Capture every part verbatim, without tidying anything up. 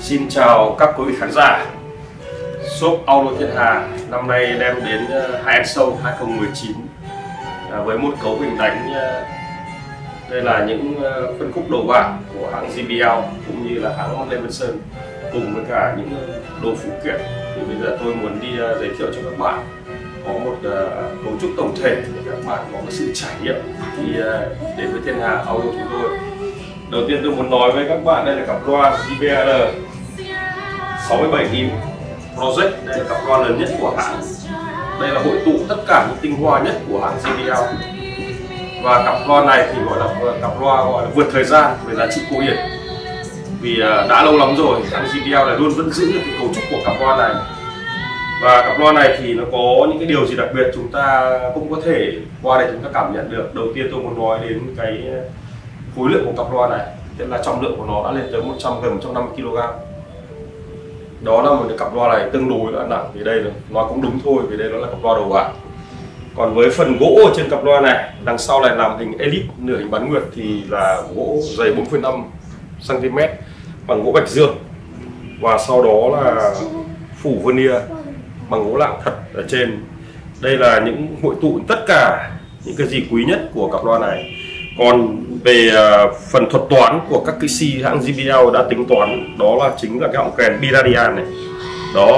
Xin chào các quý vị khán giả. Shop Auto Thiên Hà năm nay đem đến hai End Show hai không một chín với một cấu hình đánh. Đây là những phân khúc đầu bảng của hãng gi bê lờ cũng như là hãng Levinson cùng với cả những đồ phụ kiện. Thì bây giờ tôi muốn đi giới thiệu cho các bạn có một cấu trúc tổng thể để các bạn có cái sự trải nghiệm khi đến với Thiên Hà Auto chúng tôi. Đầu tiên tôi muốn nói với các bạn đây là cặp loa gi bê lờ sáu mươi bảy inch Project. Đây là cặp loa lớn nhất của hãng. Đây là hội tụ tất cả những tinh hoa nhất của hãng gi bê lờ. Và cặp loa này thì gọi là cặp loa gọi là vượt thời gian về giá trị cổ điển. Vì đã lâu lắm rồi hãng gi bê lờ này luôn vẫn giữ được cái cấu trúc của cặp loa này. Và cặp loa này thì nó có những cái điều gì đặc biệt chúng ta cũng có thể qua đây chúng ta cảm nhận được. Đầu tiên tôi muốn nói đến cái khối lượng của cặp loa này, tức là trọng lượng của nó đã lên tới một trăm gần một trăm năm mươi ki lô gam. Đó là một cái cặp loa này tương đối là nặng, thì đây là nói cũng đúng thôi vì đây nó là cặp loa đầu bảng. Còn với phần gỗ ở trên cặp loa này, đằng sau này làm hình elip nửa hình bán nguyệt thì là gỗ dày bốn phẩy năm xăng ti mét bằng gỗ bạch dương, và sau đó là phủ veneer bằng gỗ lạng thật ở trên. Đây là những hội tụ tất cả những cái gì quý nhất của cặp loa này. Còn về uh, phần thuật toán của các cái C hãng gi bê lờ đã tính toán, đó là chính là cái họng kèn biradian này. Đó,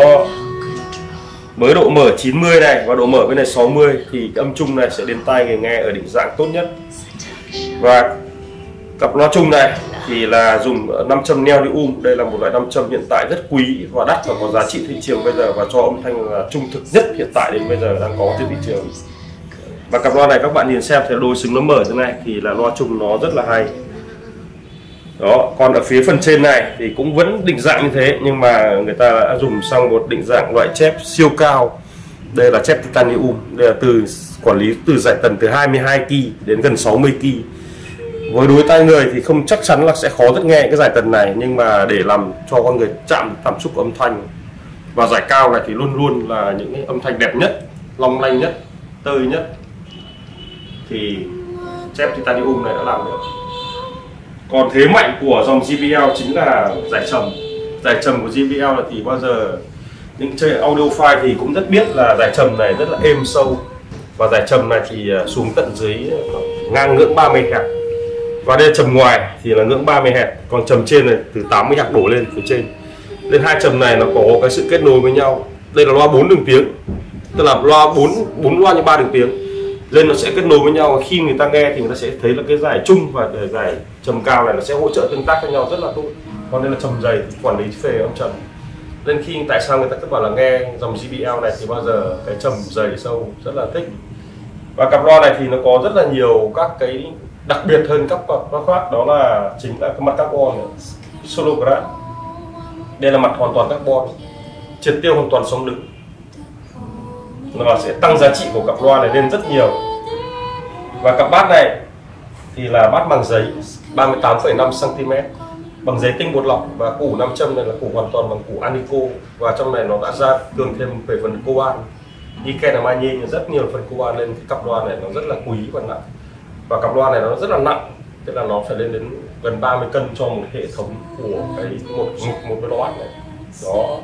với độ mở chín mươi này và độ mở bên này sáu mươi thì cái âm trung này sẽ đến tai người nghe ở định dạng tốt nhất. Và cặp loa chung này thì là dùng nam châm neodymium. Đây là một loại nam châm hiện tại rất quý và đắt và có giá trị thị trường bây giờ, và cho âm thanh là trung thực nhất hiện tại đến bây giờ đang có trên thị trường. Và cặp loa này các bạn nhìn xem thì đôi xứng nó mở thế này thì là loa chung nó rất là hay. Đó, còn ở phía phần trên này thì cũng vẫn định dạng như thế, nhưng mà người ta đã dùng sang một định dạng loại chép siêu cao. Đây là chép titanium. Đây là từ quản lý từ giải tần từ hai mươi hai ki đến gần sáu mươi ki. Với đối tai người thì không chắc chắn là sẽ khó rất nghe cái giải tần này, nhưng mà để làm cho con người chạm cảm xúc của âm thanh và giải cao này thì luôn luôn là những cái âm thanh đẹp nhất, long lanh nhất, tơi nhất thì chép titanium này đã làm được. Còn thế mạnh của dòng gi bê lờ chính là giải trầm. Giải trầm của gi bê lờ thì bao giờ những chơi audiophile thì cũng rất biết là giải trầm này rất là êm sâu, và giải trầm này thì xuống tận dưới ngang ngưỡng ba mươi héc. Và đây trầm ngoài thì là ngưỡng ba mươi héc, còn trầm trên này từ tám mươi héc đổ lên phía trên. Lên hai trầm này nó có cái sự kết nối với nhau. Đây là loa bốn đường tiếng, tức là loa bốn bốn loa như ba đường tiếng. Lên nó sẽ kết nối với nhau, khi người ta nghe thì người ta sẽ thấy là cái giải chung và giải trầm cao này nó sẽ hỗ trợ tương tác với nhau rất là tốt. Còn đây là trầm dày thì quản lý phề âm trầm. Nên khi tại sao người ta các bạn là nghe dòng gi bê lờ này thì bao giờ cái trầm dày sâu rất là thích. Và cặp loa này thì nó có rất là nhiều các cái đặc biệt hơn các cặp loa khác, đó là chính là cái mặt carbon solo glass. Đây là mặt hoàn toàn carbon, triệt tiêu hoàn toàn sóng đứng, nó sẽ tăng giá trị của cặp loa này lên rất nhiều. Và cặp bát này thì là bát bằng giấy ba mươi tám phẩy năm xăng ti mét bằng giấy tinh bột lọc, và củ nam châm này là củ hoàn toàn bằng củ Anico, và trong này nó đã ra cường thêm về phần coban, niken là magie, rất nhiều phần coban, lên cái cặp loa này nó rất là quý và nặng. Và cặp loa này nó rất là nặng, tức là nó phải lên đến gần ba mươi cân cho một hệ thống của cái một một một loa này. Đó.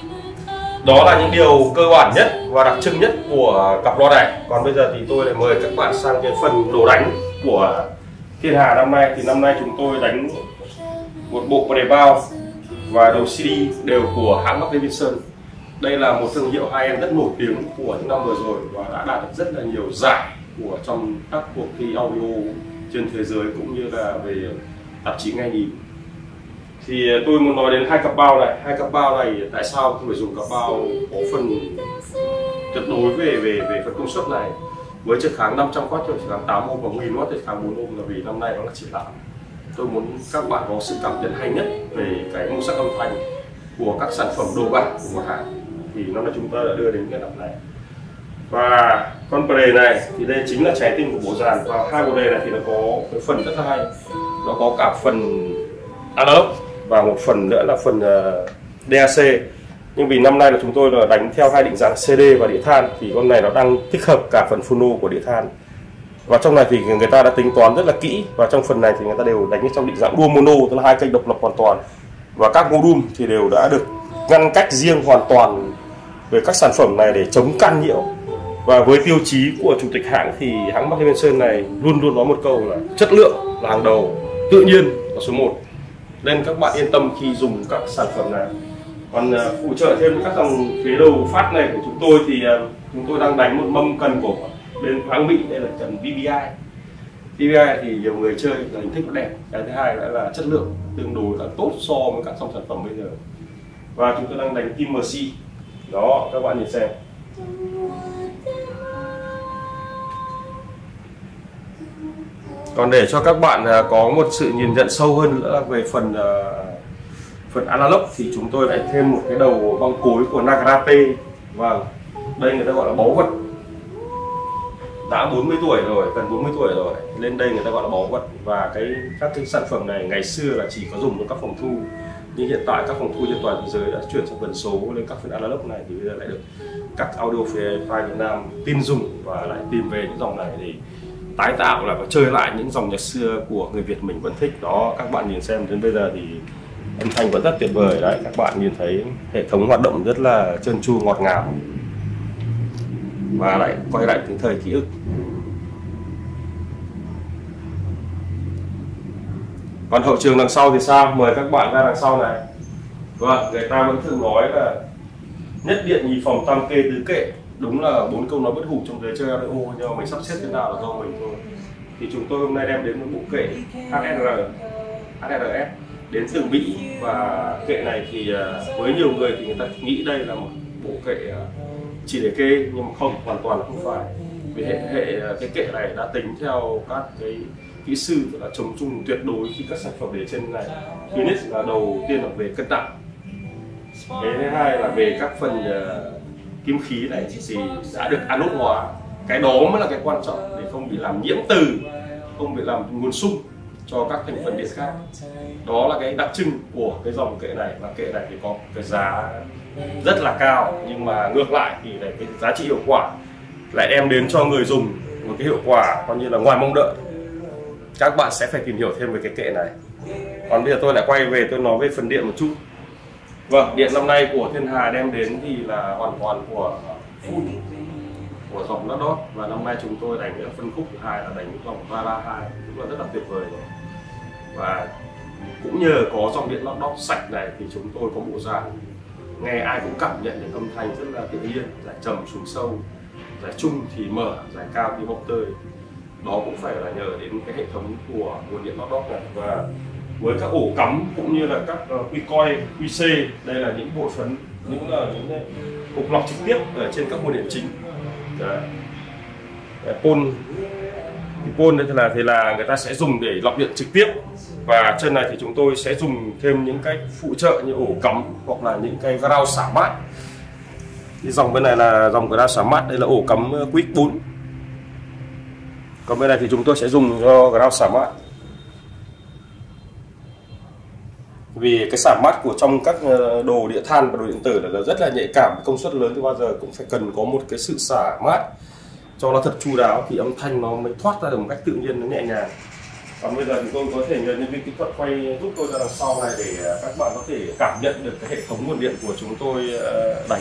Đó là những điều cơ bản nhất và đặc trưng nhất của cặp loa này. Còn bây giờ thì tôi lại mời các bạn sang cái phần đồ đánh của Thiên Hà năm nay. Thì năm nay chúng tôi đánh một bộ đề bao và đầu xê đê đều của hãng Levinson. Đây là một thương hiệu high-end rất nổi tiếng của những năm vừa rồi và đã đạt được rất là nhiều giải của trong các cuộc thi audio trên thế giới cũng như là về tạp chí nghe nhìn. Thì tôi muốn nói đến hai cặp bao này. Hai cặp bao này tại sao tôi phải dùng cặp bao có phần tuyệt đối về về về phần công suất này, với trực kháng năm trăm oát, trực kháng tám ôm và một nghìn oát, trực kháng bốn ôm, là vì năm nay nó là triển lãm. Tôi muốn các bạn có sự cảm nhận hay nhất về cái màu sắc âm thanh của các sản phẩm đồ bảng của một hãng, thì năm nay chúng ta đã đưa đến cái đập này. Và con đề này thì đây chính là trái tim của bộ dàn, và hai bộ đề này thì nó có cái phần rất là hay, nó có cả phần analog và một phần nữa là phần uh, đê a xê. Nhưng vì năm nay là chúng tôi là đánh theo hai định dạng xê đê và đĩa than, thì con này nó đang tích hợp cả phần phono của đĩa than. Và trong này thì người ta đã tính toán rất là kỹ, và trong phần này thì người ta đều đánh trong định dạng dual mono, tức là hai kênh độc lập hoàn toàn. và các module thì đều đã được ngăn cách riêng hoàn toàn về các sản phẩm này để chống can nhiễu. Và với tiêu chí của chủ tịch hãng thì hãng Mark Levinson này luôn luôn nói một câu là chất lượng là hàng đầu, tự nhiên là số một. Nên các bạn yên tâm khi dùng các sản phẩm này. Còn uh, phụ trợ thêm các dòng phía đầu phát này của chúng tôi thì uh, chúng tôi đang đánh một mâm cần của bên hãng Mỹ, đây là cần vê bê i. vê bê i thì nhiều người chơi là hình thức nó đẹp, cái thứ hai nữa là chất lượng tương đối là tốt so với các dòng sản phẩm bây giờ. Và chúng tôi đang đánh kim em xê đó, các bạn nhìn xem. Còn để cho các bạn uh, có một sự nhìn nhận sâu hơn nữa về phần uh, phần analog thì chúng tôi lại thêm một cái đầu băng cối của Nagarate. Vâng, đây người ta gọi là báu vật, đã bốn mươi tuổi rồi, gần bốn mươi tuổi rồi, lên đây người ta gọi là báu vật. Và cái các cái sản phẩm này ngày xưa là chỉ có dùng trong các phòng thu, nhưng hiện tại các phòng thu trên toàn thế giới đã chuyển sang phần số lên các phần analog này, thì bây giờ lại được các audiophile Việt Nam tin dùng và lại tìm về những dòng này để tái tạo là và chơi lại những dòng nhạc xưa của người Việt mình vẫn thích. Đó, các bạn nhìn xem đến bây giờ thì âm thanh vẫn rất tuyệt vời đấy, các bạn nhìn thấy hệ thống hoạt động rất là trơn tru ngọt ngào và lại quay lại những thời ký ức. Còn hậu trường đằng sau thì sao? Mời các bạn ra đằng sau này. Vâng, người ta vẫn thường nói là nhất điện nhì phòng tam kê tứ kệ, đúng là bốn câu nói bất hủ trong giới chơi audio, nhưng mà mình sắp xếp thế nào là do mình thôi. Thì chúng tôi hôm nay đem đến một bộ kệ hát ét rờ, hát ét rờ ét đến từ Mỹ. Và kệ này thì với nhiều người thì người ta nghĩ đây là một bộ kệ chỉ để kê, nhưng mà không, hoàn toàn là không phải. Vì hệ, hệ cái kệ này đã tính theo các cái kỹ sư là chống trùng tuyệt đối khi các sản phẩm để trên này. Thứ nhất là đầu tiên là về cân nặng, cái thứ hai là về các phần uh, kim khí này thì đã được anode hóa. Cái đó mới là cái quan trọng để không bị làm nhiễm từ, không bị làm nguồn xung cho các thành phần điện khác. Đó là cái đặc trưng của cái dòng kệ này. Và kệ này thì có cái giá rất là cao, nhưng mà ngược lại thì cái giá trị hiệu quả lại đem đến cho người dùng một cái hiệu quả coi như là ngoài mong đợi. Các bạn sẽ phải tìm hiểu thêm về cái kệ này. Còn bây giờ tôi lại quay về tôi nói về phần điện một chút. Vâng, điện năm nay của Thiên Hà đem đến thì là hoàn toàn của full của dòng lót đót. Và năm nay chúng tôi đánh cái phân khúc thứ hai là đánh cái dòng Vara hai, cũng là rất là tuyệt vời rồi. Và cũng nhờ có dòng điện lót đót sạch này thì chúng tôi có bộ dàn nghe ai cũng cảm nhận được âm thanh rất là tự nhiên, giải trầm xuống sâu, giải trung thì mở, giải cao thì bốc tơi. Đó cũng phải là nhờ đến cái hệ thống của nguồn điện lót đót này. Và với các ổ cắm cũng như là các quy coi, quy xê, đây là những bộ phận, những là những cục lọc trực tiếp ở trên các nguồn điện chính. Đấy. Pôn, cái pôn đây thì là thì là người ta sẽ dùng để lọc điện trực tiếp. Và trên này thì chúng tôi sẽ dùng thêm những cái phụ trợ như ổ cắm hoặc là những cái ground xả mát. Cái dòng bên này là dòng ground xả mát, đây là ổ cắm Quick bốn. Còn bên này thì chúng tôi sẽ dùng cho ground xả mát. Vì cái xả mát của trong các đồ địa than và đồ điện tử là rất là nhạy cảm, công suất lớn thì bao giờ cũng phải cần có một cái sự xả mát cho nó thật chu đáo thì âm thanh nó mới thoát ra được một cách tự nhiên, nó nhẹ nhàng. Còn bây giờ thì tôi có thể nhờ nhân viên kỹ thuật quay giúp tôi ra đằng sau này để các bạn có thể cảm nhận được cái hệ thống nguồn điện của chúng tôi đánh.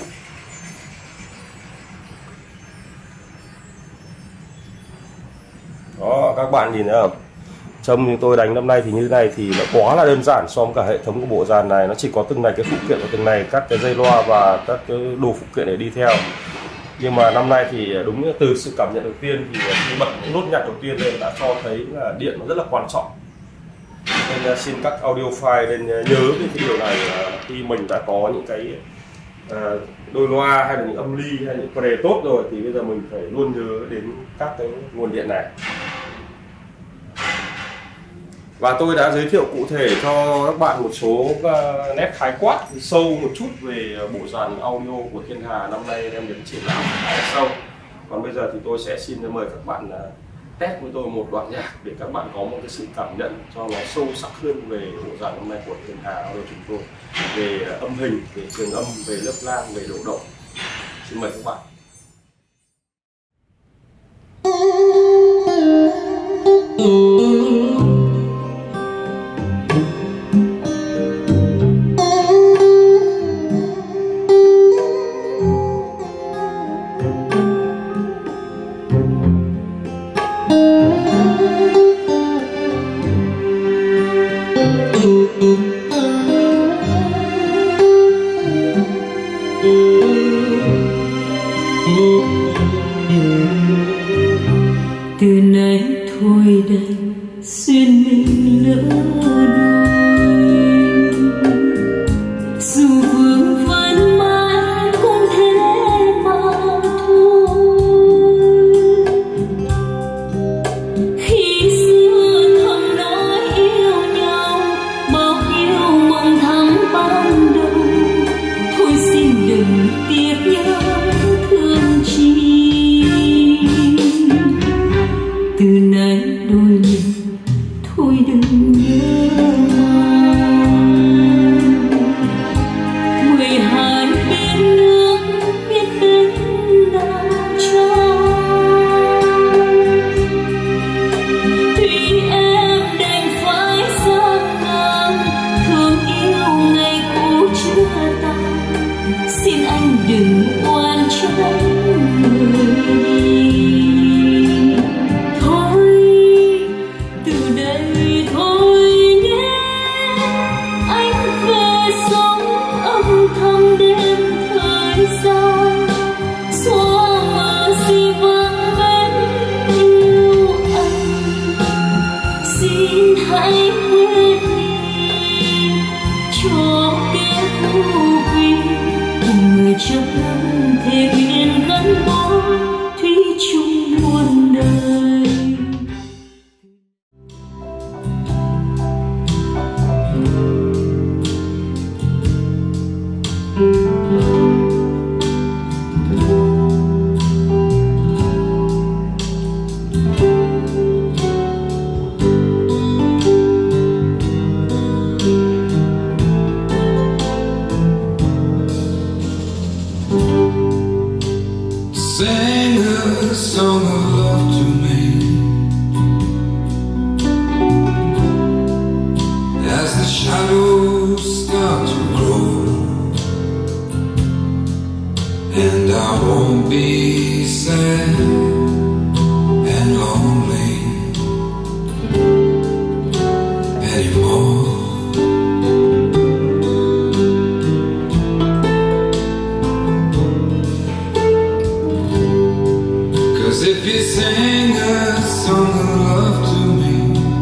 Đó, các bạn nhìn thấy không? Trông như tôi đánh năm nay thì như thế này thì nó quá là đơn giản so với cả hệ thống của bộ dàn này. Nó chỉ có từng này cái phụ kiện của từng này, các cái dây loa và các cái đồ phụ kiện để đi theo. Nhưng mà năm nay thì đúng từ sự cảm nhận đầu tiên thì khi bật những nốt nhạc đầu tiên lên đã cho thấy là điện nó rất là quan trọng. Nên xin các audiophile nên nhớ về cái điều này khi mình đã có những cái đôi loa hay là những âm ly hay những pre tốt rồi thì bây giờ mình phải luôn nhớ đến các cái nguồn điện này. Và tôi đã giới thiệu cụ thể cho các bạn một số nét khái quát sâu một chút về bộ dàn audio của Thiên Hà năm nay đem đến triển lãm sâu. Còn bây giờ thì tôi sẽ xin mời các bạn test với tôi một đoạn nhạc để các bạn có một cái sự cảm nhận cho nó sâu sắc hơn về bộ dàn năm nay của Thiên Hà audio chúng tôi, về âm hình, về trường âm, về lớp lang, về độ động. Xin mời các bạn. Từ nay thôi đành duyên mình lỡ đôi, dù vương vấn mãi cũng thế mà thôi. Khi xưa thầm nói yêu nhau, bao nhiêu mộng thắm ban đầu, thôi xin đừng tiếc nhớ thương chi. Từ nay đôi mình thôi đừng nhớ mười hai bên nước biết bên nào trao. Tuy em đành phải xa ngang, thương yêu ngày cũ chưa tàn, xin anh đừng oan trách người đi. Xin hãy quên đi cho kẻ vô vi, cùng người chấp lắm thề nguyện gắn bó thủy chung muôn đời. Sing a song of love to me as the shadows start to grow, and I won't be sad and lonely anymore. If you sing a song of love to me,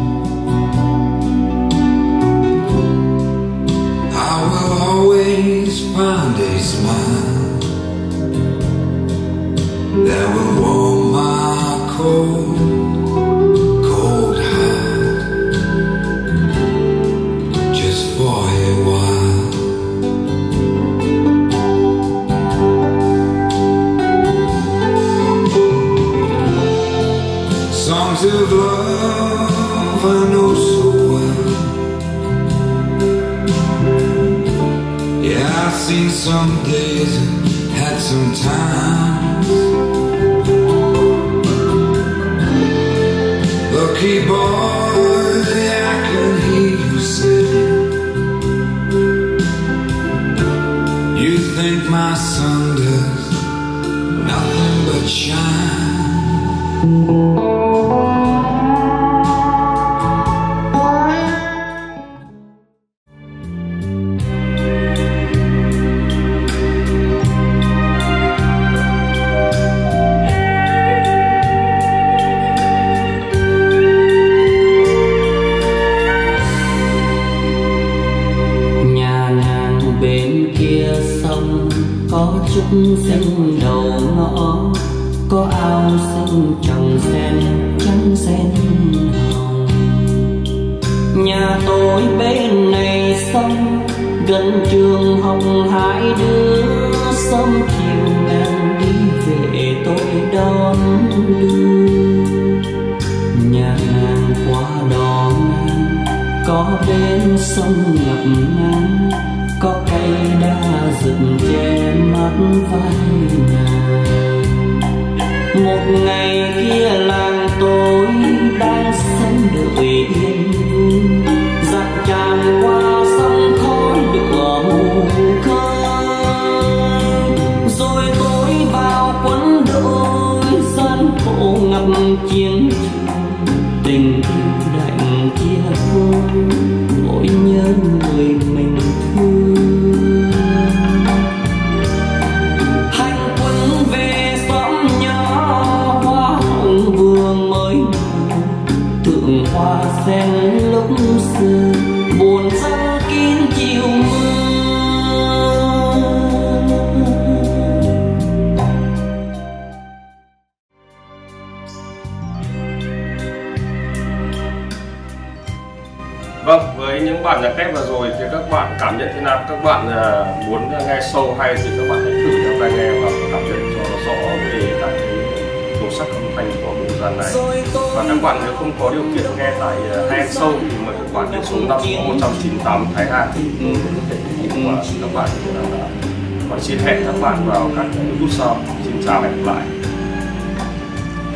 I will always find a smile that will warm my cold, cold heart just for a while. Songs of love I know so well. Yeah, I've seen some days and had some times. Lucky boy, I can hear you say, you think my sun does nothing but shine. Bên kia sông có chút xanh đầu ngõ, có ao xanh trồng sen trắng sen hồng. Nhà tôi bên này sông gần trường học, hai đứa sớm chiều nàng đi về tôi đón đưa. Nhà nàng qua đò ngang, có bên sông ngập ngàn, có cây đa dựng che mắt vai nàng. Một ngày kia làng tôi đang sống đợi yên vui, dạt tràn qua sông khói lửa mù khơi. Rồi tôi vào quân đội gian khổ ngập chiến trường, tình yêu đành chia đôi. Vâng, với những bản nhạc kép vừa rồi thì các bạn cảm nhận thế nào? Các bạn uh, muốn nghe sâu hay thì các bạn hãy thử đeo tai nghe và cảm nhận cho rõ về các cái màu sắc âm thanh của bộ dàn này. Và các bạn nếu không có điều kiện nghe tại uh, hai Show thì mời các bạn đến số năm một chín tám Thái Hà thì tôi có thể phục vụ và các bạn. Còn xin hẹn các bạn vào các phút sau. Xin chào và hẹn gặp lại.